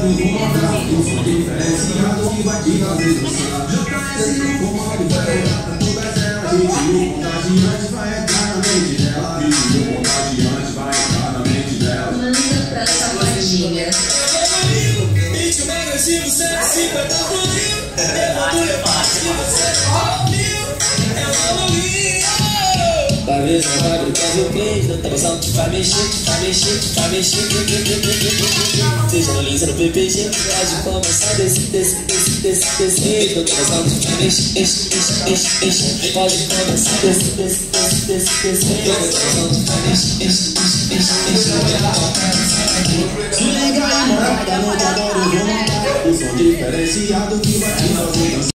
vou mandar um som diferenciado que vai te fazer dançar. JS no comando, vai olhar pra todas elas. Ritmo contagiante vai entrar na mente dela. Ritmo contagiante vai entrar na mente dela. Manda pra essa modinha. Ritmo agressivo, 150 por mil. Evolui fácil, você ouviu. É o Halloween. Vai ver, vai brincar meu peito. Não tá pensando que vai mexer, vai mexer, vai mexer. Seja no Lins, no PPG. Pode começar desse. Não tá pensando que vai mexer, pode começar desse. Não tá pensando que vai mexer. Liga aí, morada, não te adoro, vou mandar um som diferenciado que vai te fazer dançar.